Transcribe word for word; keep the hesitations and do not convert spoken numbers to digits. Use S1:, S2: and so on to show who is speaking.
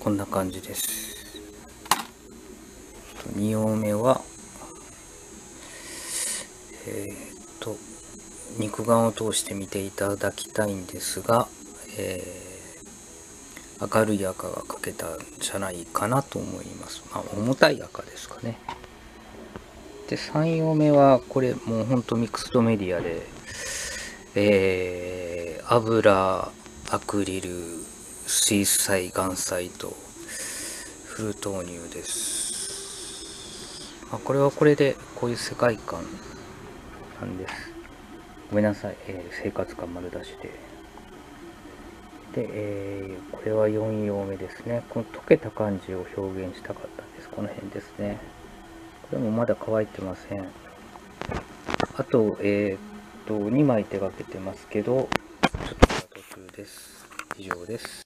S1: こんな感じです。にようめはえっと肉眼を通して見ていただきたいんですが、えー明るい赤が描けたんじゃないかなと思います。まあ、重たい赤ですかね。で、さんようめは、これもうほんとミックスドメディアで、えー、油、アクリル、水彩、岩彩とフル投入です。まあ、これはこれでこういう世界観なんです。ごめんなさい、えー、生活感丸出しで。で、えー、これはよんようめですね。この溶けた感じを表現したかったんです。この辺ですね。これもまだ乾いてません。あと、えー、っと、にまい手がけてますけど、ちょっとまだ途中です。以上です。